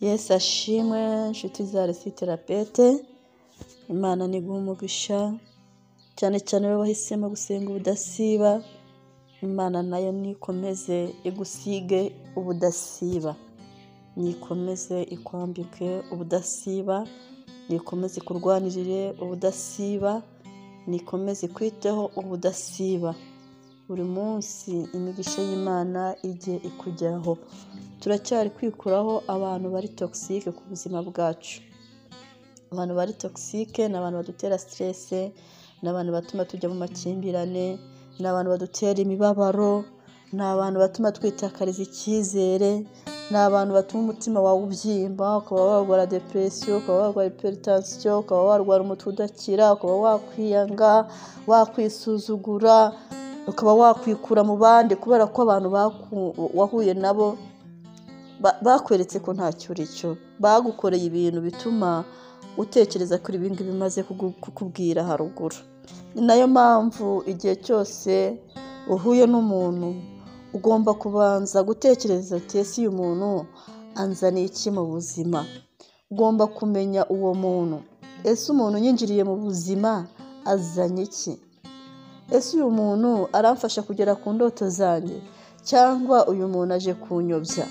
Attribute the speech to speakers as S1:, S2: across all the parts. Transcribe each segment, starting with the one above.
S1: Yesu ashimwe inshuti za Resi Therapete. Imana niguha umugisha cyane cyane wowe wahisemo gusenga ubudasiba. Imana nayo nikomeze igusige ubudasiba, nikomeze ikwambike ubudasiba, nikomeze kurwanirire ubudasiba, nikomeze kwiteho ubudasiba. Buri munsi imigisha y'Imana ijye ikujyaho. Turacyari kwikuraho abantu bari toxique ku buzima bwacu. Abantu bari toxique ni abantu badutera stress, ni abantu batuma tujya mu makimbirane, ni abantu badutera imibabaro, ni abantu batuma twitakariza icyizere, ni abantu batuma umutima wawe ubyimba, ukaba warwara depression, ukaba warwara hypertension, ukaba warwara umutwe udakira, ukaba wakwiyanga, wakwisuzugura, ukaba wakwikura mu bandi kubera ko abantu wahuye nabo bakweretse ko ntacyo uri cyo, bagukoreye ibintu bituma utekereza kuri ibingi bimaze kukubwira haruguru. Ni nayo mpamvu igihe cyose uhuye n'umuntu ugomba kubanza gutekereza ati ese uyu muntu anzaniye iki mu buzima. Ugomba kumenya uwo muntu, ese umuntu yinjiriye mu buzima azanye iki? Ese uyu muntu aramfasha kugera ku ndoto zanjye cyangwa uyu muntu aje kunyobya?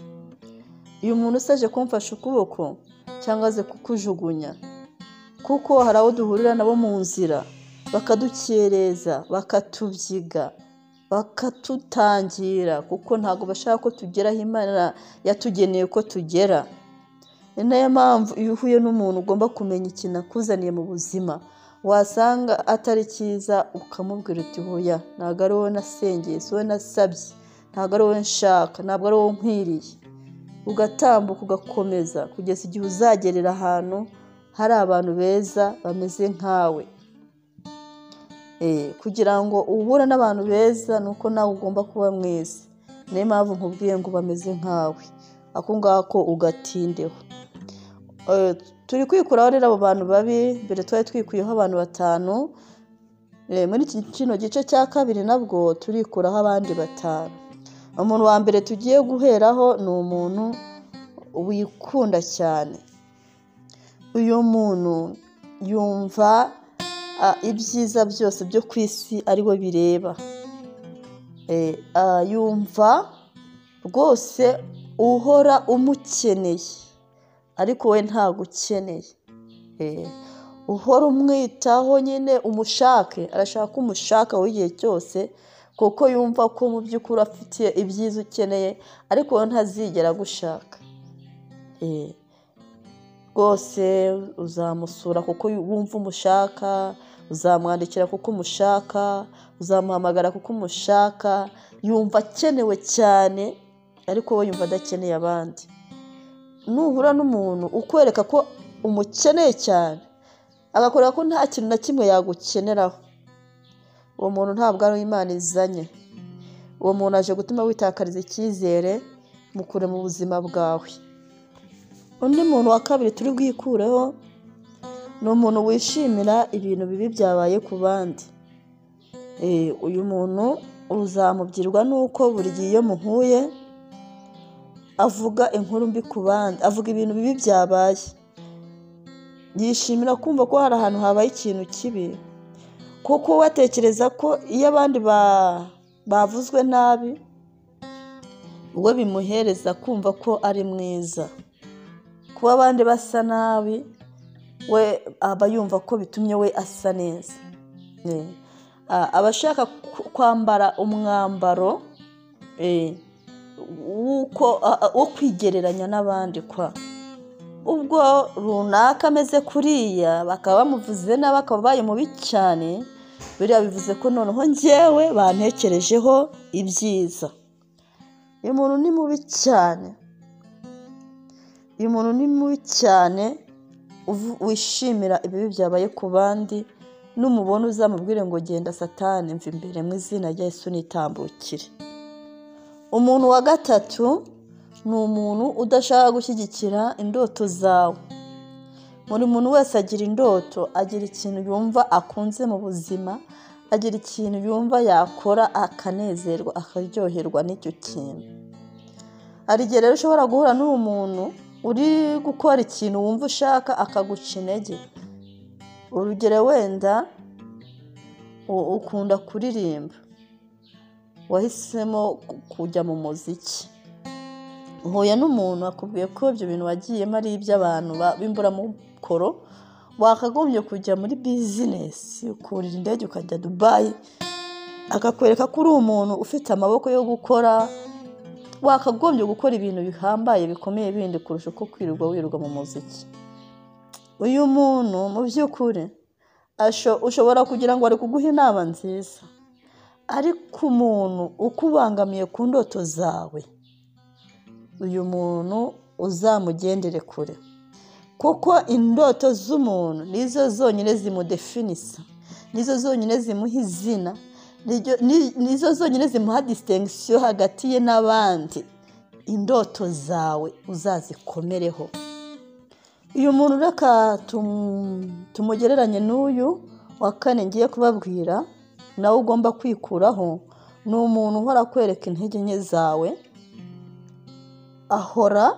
S1: Uyu muntu usaje kumfasha ukuboko cyangwa aze kukujugunya? Kuko hari abo duhurira nabo mu nzira bakadukereza, bakatubyiga, bakatutangira kuko ntabwo bashaka ko tugera aho Imana yatugeneye ko tugera. Ni nayo mpamvu iyo uhuye n'umuntu ugomba kumenya ikintu akuzaniye mu buzima. Wasanga atari cyiza ukamubwira uti hoya, ntabwo ari wowe nasengeye, si wowe nasabye, ntabwo ari wowe nshaka, ntabwo ari wowe nkwiriye. Ugatambuka ugakomeza kugeza igihe uzagerera ahantu hari abantu beza bameze nkawe. Kugira ngo uhure n'abantu beza nuko nawe ugomba kuba mwiza. Niyo mpamvu nkubwiye ngo bameze nkawe, ako ngako ugatindeho. Turi kwikuraho rero abo bantu babi. Mbere twari twikuyeho abantu 5, muri kino gice cya kabiri nabwo turikuraho abandi 5. Umuntu wa mbere tugiye guheraho ni umuntu wikunda cyane. Uyu muntu yumva ibyiza byose byo ku isi ari we bireba. Yumva rwose uhora umukeneye ariko we ntabwo ukeneye. Uhora umwitaho nyine umushake, arashaka umushaka w'igihe cyose kuko yumva ko mu by'ukuri afitiye ibyiza ukeneye ariko we ntazigera gushaka. Rwose uzamusura kuko wumva umushaka, uzamwandikira kuko umushaka, uzamuhamagara kuko umushaka. Yumva akenewe cyane ariko we yumva adakeneye abandi. Nuhura n'umuntu ukwereka ko umukeneye cyane agakorera ko nta kintu na kimwe yagukeneraho, uwo muntu ntabwo ari Imana izanye. Uwo muntu aje gutuma witakariza icyizere mukure mu buzima bwawe. Undi muntu wa kabiri turi bwikureho ni umuntu wishimira ibintu bibi byabaye ku bandi. Uyu muntu uzamubwirwa nuko buri gihe iyo muhuye avuga inkuru mbi ku bandi, avuga ibintu bibi byabaye. Yishimira kumva ko hari ahantu habaye ikintu kibi kuko watekereza ko iyo abandi bavuzwe nabi we bimuhereza kumva ko ari mwiza. Kuba abandi basa nabi we aba yumva ko bitumye we asa neza. Abashaka kwambara umwambaro wo kwigereranya n'abandi kwa. Ubwo runaka ameze kuriya bakaba bamuvuze nabi akaba baye mubi cyane, biriya bivuze ko noneho njyewe bantekerejeho ibyiza. Uyu muntu ni mubi cyane. Uyu muntu ni mubi cyane wishimira ibibi byabaye ku bandi. Numubona uzamubwire ngo genda Satani mva imbere mu izina rya Yesu nitambukire. Umuntu wa gatatu ni umuntu udashaka gushyigikira indoto zawe. Buri muntu wese agira indoto, agira ikintu yumva akunze mu buzima, agira ikintu yumva yakora akanezerwa akaryoherwa n'icyo kintu. Hari igihe rero ushobora guhura n'uwo muntu uri gukora ikintu wumva ushaka akaguca intege. Urugero wenda ukunda kuririmba, wahisemo kujya mu muziki, uhuye n'umuntu akubwiye ko ibyo bintu wagiyemo ari iby'abantu b'imburamukoro, wakagombye kujya muri bizinesi, ukurira indege ukajya Dubai, akakwereka ko uri umuntu ufite amaboko yo gukora, wakagombye gukora ibintu bihambaye bikomeye bindi kurusha uko kwirirwa mu muziki. Uyu muntu mu by'ukuri ushobora kugira ngo ari kuguha inama nziza, ariko umuntu ukubangamiye ku ndoto zawe, uyu muntu uzamugendere kure, kuko indoto z'umuntu nizo zonyine zimudefinisa, nizo zonyine zimuha izina, nizo zonyine zimuha distinction hagati ye n'abandi. Indoto zawe uzazikomereho. Uyu muntu reka tumugereranye n'uyu wa kane ngiye kubabwira, nawe ugomba kwikuraho. Ni umuntu uhora kwereka intege nke zawe, ahora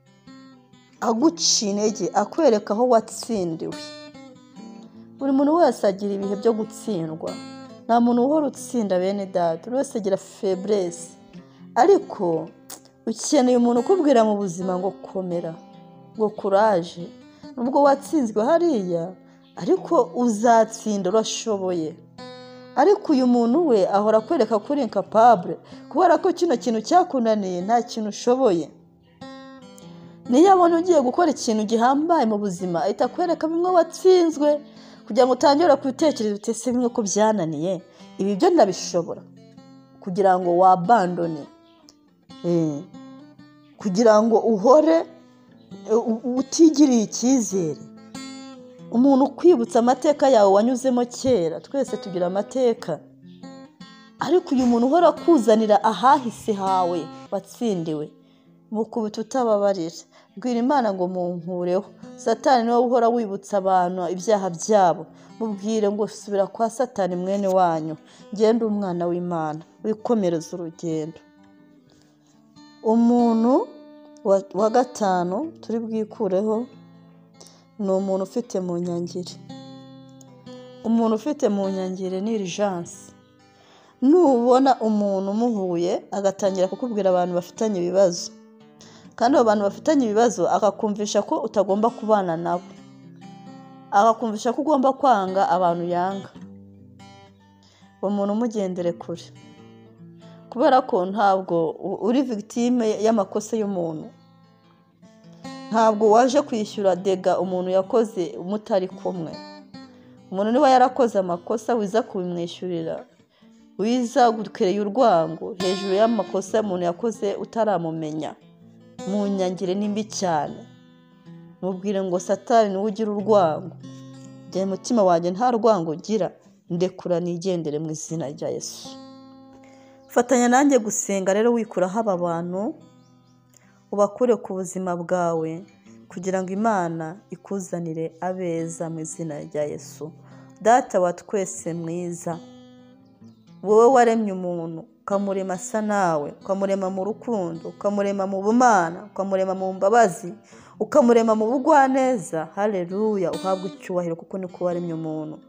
S1: aguca intege, akwereka aho watsindiwe. Buri muntu wese agira ibihe byo gutsindwa, nta muntu uhora utsinda bene data, buri wese agira faiblesse. Ariko ukeneye umuntu ukubwira mu buzima ngo komera, ngo courage, nubwo watsinzwe hariya ariko uzatsinda, urashoboye. Ariko uyu muntu we ahora kwereka ko uri incapable, kubera ko kino kintu cyakunaniye nta kintu ushoboye. Niyo abona ugiye gukora ikintu gihambaye mu buzima, ahita kwereka bimwe watsinzwe, kugira ngo utangire kubitekereza utese bimwe ko byananiye, ibi byo ndabishobora, kugira ngo wabandone, kugira ngo uhore utigiriye icyizere. Umuntu ukwibutsa amateka yawe wanyuzemo kera, twese tugira amateka, ariko uyu muntu uhora kuzanira ahahise hawe watsindiwe, mukubita utababarira. Bwira Imana ngo munkureho. Satani niwe uhora wibutsa abantu ibyaha byabo, mubwire ngo subira kwa Satani mwene wanyu, ngende umwana w'Imana, wikomereza urugendo. Umuntu wa gatanu turi bwikureho ni umuntu ufite mu nyangire. Umuntu ufite mu nyangire ni urgence. Nubona umuntu umuhuye agatangira kukubwira abantu bafitanye ibibazo, kandi abo bantu bafitanye ibibazo akakumvisha ko utagomba kubana nabo, akakumvisha ko ugomba kwanga abantu yanga, uwo muntu umugendere kure, kubera ko ntabwo uri victime y'amakosa y'umuntu. Ntabwo waje kwishyura dega umuntu yakoze umutari kumwe. Umuntu niba yarakoze amakosa wiza kubimwishyurira, wiza gukereye urwango hejuru y'amakosa umuntu yakoze utaramumenya. Mu nyangire nimbi cyane. Mubwire ngo Satani niwe ugira urwango, njye mutima wanjye nta rwango gira, ndekura nigendere mu izina rya Yesu. Fatanya nanjye gusenga rero wikuraho aba bantu, ubakure ku buzima bwawe, kugira ngo Imana ikuzanire abeza mu izina rya Yesu. Data wa twese mwiza, wowe waremye umuntu ukamurema asa nawe, ukamurema mu rukundo, ukamurema mu bumana, ukamurema mu mbabazi, ukamurema mu bugwaneza. Haleluya, uhabwe icyubahiro kuko niko waremye umuntu.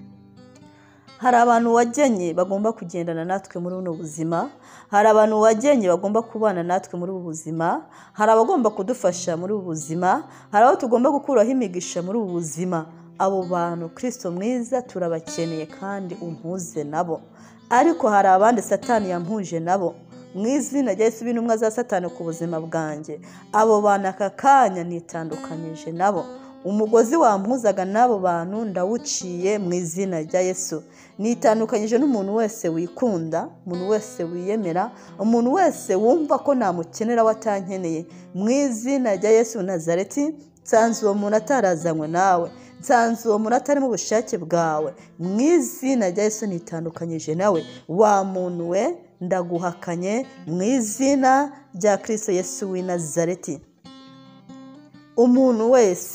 S1: Hari abantu wagenye bagomba kugendana natwe muri buno buzima, hari abantu wagenye bagomba kubana natwe muri ubu buzima, hari abagomba kudufasha muri ubu buzima, hari abo tugomba gukuraho imigisha muri ubu buzima. Abo bantu Kristo mwiza turabakeneye kandi umpuze nabo. Ariko hari abandi Satani yampuje nabo, mu izina rya Yesu bintumwa za Satani ku buzima bwanjye. Abo bantu aka kanya nitandukanyije nabo, umugozi wampuzaga n'abo bantu ndawuciye mu izina rya Yesu. Nitandukanyije n'umuntu wese wikunda, umuntu wese wiyemera, umuntu wese wumva ko namukenera watankeneye. Mu izina rya Yesu Nazareti, nsanze uwo muntu atarazanywe nawe, nsanze uwo muntu atari mu bushake bwawe. Mu izina rya Yesu nitandukanyije nawe. Wa muntu we ndaguhakanye mu izina rya Kristo Yesu w'i Nazareti. Umuntu wese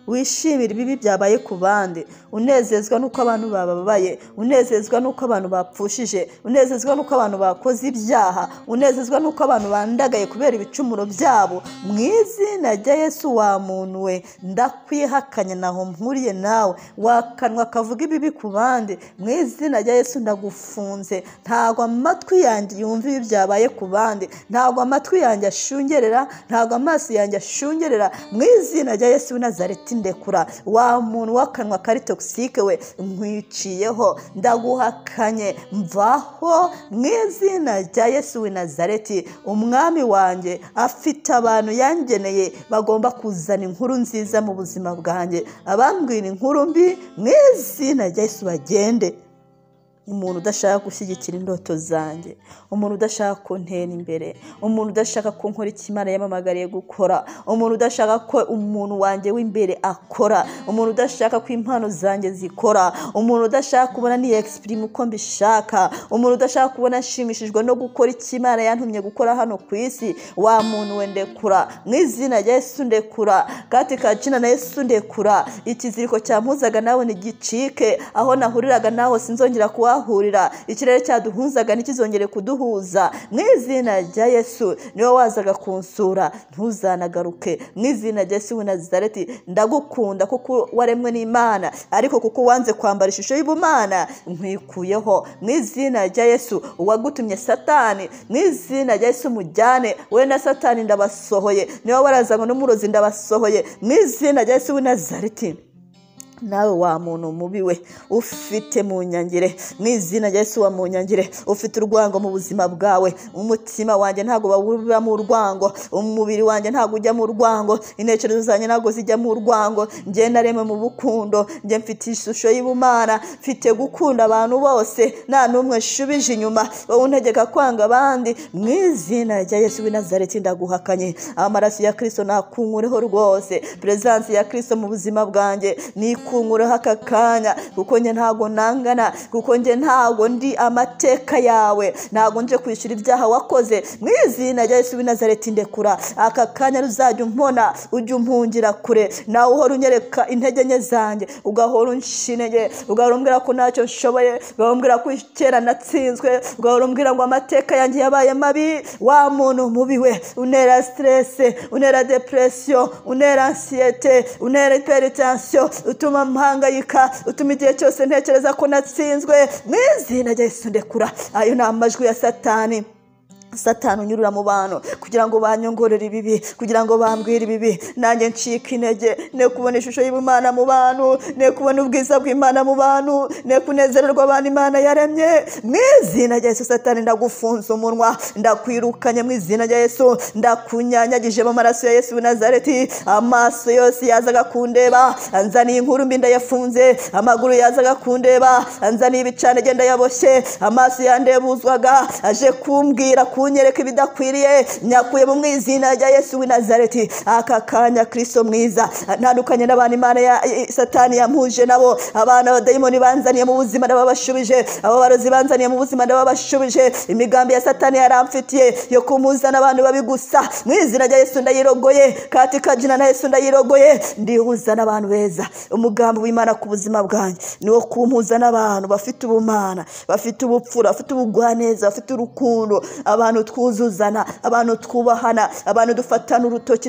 S1: wishimire ibibi byabaye ku bandi, unezezwa nuko abantu bababaye, unezezwa nuko abantu bapfushije, unezezwa nuko abantu bakoze ibyaha, unezezwa nuko abantu bandagaye kubera ibicumuro byabo. Mu izina rya Yesu wa muntu we, ndakwihakanye naho mpuriye nawe, wakanwa kavuga ibibi ku bandi, mu izina rya Yesu ndagufunze. Ntago amatwi yanjye yumva ibi byabaye ku bandi, ntago amatwi yanjye ashungerera, ntago amaso yanjye ashungerera. Mu izina rya Yesu w'i Nazareti ndekura. Wa muntu w'akanwa kari toxique we, nkwiciyeho, ndaguhakanye, mvaho mu izina rya Yesu w'i Nazareti. Umwami wanjye afite abantu yangeneye bagomba kuzana inkuru nziza mu buzima bwanjye, abambwira inkuru mbi mu izina rya Yesu bagende. Umuntu udashaka gushyigikira indoto zanjye, umuntu udashaka kuntera imbere, umuntu udashaka ko nkora icyo Imana yamamagariye gukora, umuntu udashaka ko umuntu wanjye w'imbere akora, umuntu udashaka ko impano zanjye zikora, umuntu udashaka kubona ni exprime uko mbishaka, umuntu udashaka kubona nshimishijwe no gukora icyo Imana yantumye gukora hano ku isi. Wa muntu we ndekura mu izina rya Yesu, ndekura katika jina na Yesu, ndekura. Ikiziriko cyampuzaga nawe nigicike, aho nahuriraga naho sinzongera kuhahurira, ikirere cyaduhuzaga nikizongere kuduhuza. Mu izina rya Yesu, niwe wazaga kunsura ntuzanagaruke. Mu izina rya Yesu w'i Nazareti, ndagukunda kuko waremwe n'Imana, ariko kuko wanze kwambara ishusho y'ubumana nkwikuyeho. Mu izina rya Yesu, uwagutumye Satani, mu izina rya Yesu mujyane. We na Satani ndabasohoye, niwe warazanywe n'umurozi ndabasohoye. Mu izina rya Yesu w'i Nazareti, nawe wa muntu mubi we ufite mu nyangire, mu izina rya Yesu wa mu nyangire, ufite urwango mu buzima bwawe. Umutima wanjye ntago bawuba mu urwango, umubiri wanjye ntago ujya mu urwango, intekerezo zanjye ntago zijya mu urwango. Njye naremwe mu bukundo, njye mfite ishusho y'ubumana, mfite gukunda abantu bose, nta n'umwe nshubije inyuma, wowe untegeka kwanga abandi. Mu izina rya Yesu w'i Nazareti ndaguhakanye. Amaraso ya Kristo nakunkureho rwose, presence ya Kristo mu buzima bwanjye kunkureho aka kanya, kuko njye ntago nangana, kuko njye ntago ndi amateka yawe, ntago nje kwishyura ibyaha wakoze. Mu izina rya Yesu w'i Nazareti ndekura aka kanya, ruzajya umpona, ujya umpungira kure. Nawe uhora unyereka intege nke zanjye, ugahora unshinege, ugahora umbwira ko ntacyo nshoboye, ugahora umbwira ko kera natsinzwe, ugahora umbwira ngo amateka yanjye yabaye mabi. Wa muntu mubi we, unera stress, unera depression, unera anxiety, unera hypertension, utuma mpangayika, utuma igihe cyose ntekereza ko natsinzwe. Mu izina rya Yesu ndekura. Ayo ni amajwi ya Satani. Satani unyurura mu bantu kugira ngo banyongorere ibibi, kugira ngo bambwire ibibi. Nanjye ncika intege, ne kubona ishusho y'Imana mu bantu, ne kubona ubwiza bw'Imana mu bantu, ne kunezererwa abantu Imana yaremye. Mu izina rya Yesu Satani ndagufunze umunwa, ndakwirukanye mu izina rya Yesu, ndakunyanyagije mu maraso ya Yesu w'i Nazareti. Amaso yose yazaga kundeba anzaniye inkuru mbi ndayafunze, amaguru yazaga kundeba anzaniye ibicanege ndayaboshye, amaso yandebuzwaga aje kumbwira kunyereka ibidakwiriye, nyakuye mu izina rya Yesu w'i Nazareti. Aka kanya Kristo mwiza, ntandukanye n'abantu Imana ya Satani yampuje nabo, abana abadayimoni banzaniye mu buzima ndababashubije, abo barozi banzaniye mu buzima ndababashubije. Imigambi ya Satani yaramfitiye yo kumuzana abantu babi gusa, mu izina rya Yesu ndayirogoye, katika jina na Yesu ndayirogoye. Ndihuza n'abantu beza. Umugambi w'Imana ku buzima bwanjye niwo kumpuza n'abantu bafite ubumana, bafite ubupfura, bafite ubugwaneza, bafite urukundo, abantu twuzuzana, abantu twubahana, abantu dufatana urutoki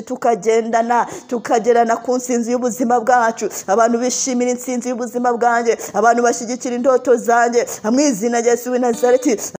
S1: tukagerana ku nsinzi y'ubuzima bwacu, abantu bishimira insinzi y'ubuzima bwanjye, abantu bashyigikira indoto zanjye. Mu izina rya Yesu w'i Nazareti.